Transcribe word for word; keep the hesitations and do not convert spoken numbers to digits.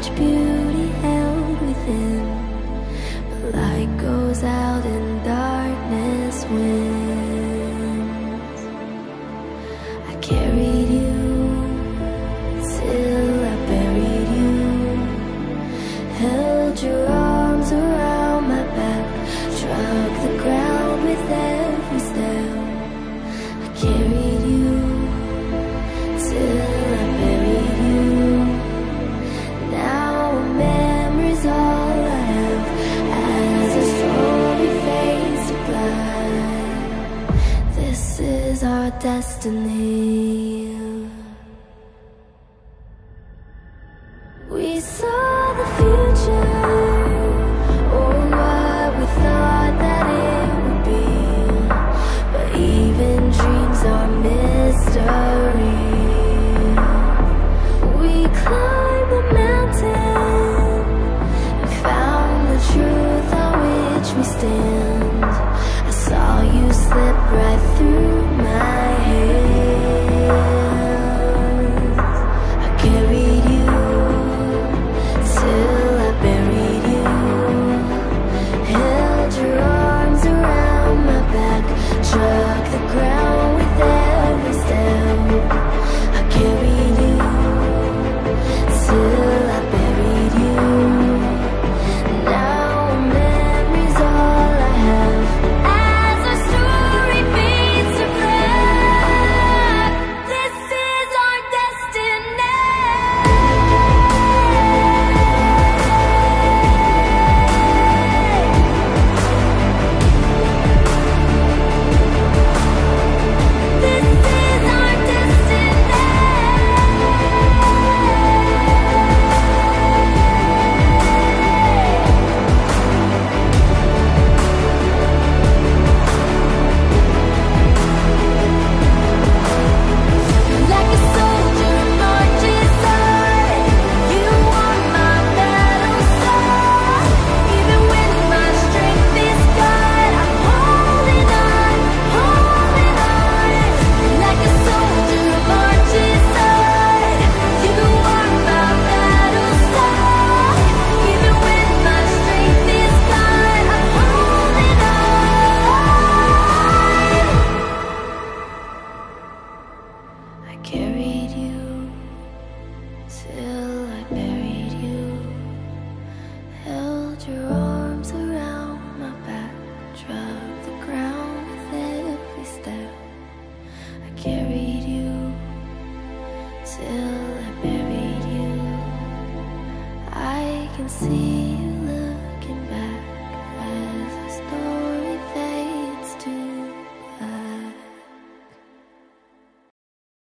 much beauty held within, but light goes out and darkness wins. I carried you till I buried you, held your arms around my back, struck the ground with every step. I carried you till I buried you. Now a memory's all I have as a story fades to black. This is our destiny. We saw the future, or what we thought that it would be, but even dreams are mystery. We climbed the mountain and found the truth on which we stand. I saw you slip right through my hands. I carried you till I buried you, held your arms around my back, struck the ground with every step. I carried you till I buried you. Now a memory's all I have as our story fades to black. This is our destiny. This is our destiny. Like a soldier marches on, you are my battle star. Even when my strength is gone, I'm holding on, holding on. Like a soldier marches on, you are my battle star. Even when my strength is gone, I'm holding on. I carried you till I buried you, held your arms around my back, struck the ground with every step. I carried you till I buried you. I can see you